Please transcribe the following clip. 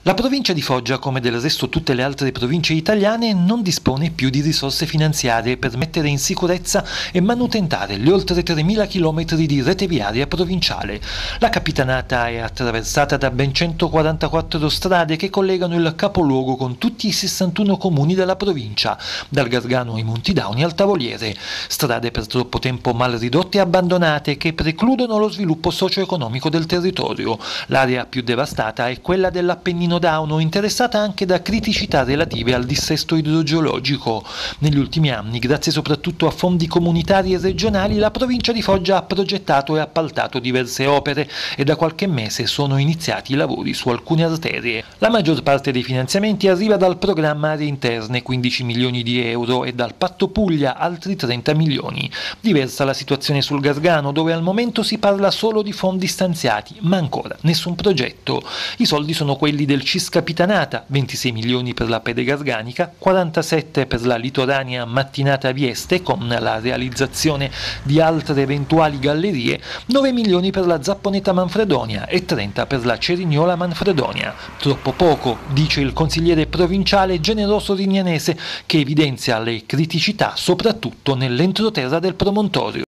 La provincia di Foggia, come del resto tutte le altre province italiane, non dispone più di risorse finanziarie per mettere in sicurezza e manutentare gli oltre 3.000 km di rete viaria provinciale. La capitanata è attraversata da ben 144 strade che collegano il capoluogo con tutti i 61 comuni della provincia, dal Gargano ai Monti Dauni al Tavoliere. Strade per troppo tempo mal ridotte e abbandonate che precludono lo sviluppo socio-economico del territorio. L'area più devastata è quella dell'Appennino Dauno, interessata anche da criticità relative al dissesto idrogeologico. Negli ultimi anni, grazie soprattutto a fondi comunitari e regionali, la provincia di Foggia ha progettato e appaltato diverse opere e da qualche mese sono iniziati i lavori su alcune arterie. La maggior parte dei finanziamenti arriva dal programma Aree Interne, 15 milioni di euro, e dal Patto Puglia, altri 30 milioni. Diversa la situazione sul Gargano, dove al momento si parla solo di fondi stanziati, ma ancora nessun progetto. I soldi sono quelli del CIS Capitanata, 26 milioni per la Pede Garganica, 47 per la litoranea Mattinata Vieste con la realizzazione di altre eventuali gallerie, 9 milioni per la Zapponeta Manfredonia e 30 per la Cerignola Manfredonia. Troppo poco, dice il consigliere provinciale Generoso Rignanese, che evidenzia le criticità soprattutto nell'entroterra del promontorio.